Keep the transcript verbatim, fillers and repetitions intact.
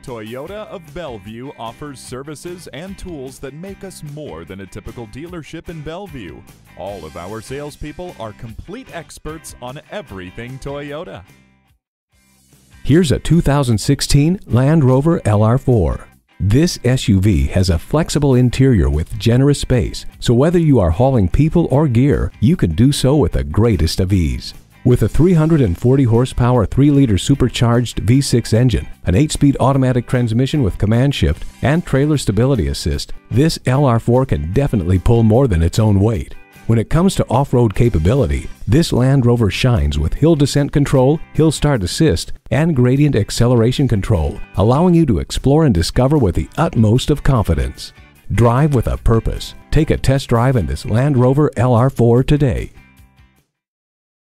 Toyota of Bellevue offers services and tools that make us more than a typical dealership in Bellevue. All of our salespeople are complete experts on everything Toyota. Here's a two thousand sixteen Land Rover L R four. This S U V has a flexible interior with generous space, so whether you are hauling people or gear, you can do so with the greatest of ease. With a three hundred forty horsepower three liter supercharged V six engine, an eight speed automatic transmission with command shift, and trailer stability assist, this L R four can definitely pull more than its own weight. When it comes to off-road capability, this Land Rover shines with hill descent control, hill start assist, and gradient acceleration control, allowing you to explore and discover with the utmost of confidence. Drive with a purpose. Take a test drive in this Land Rover L R four today.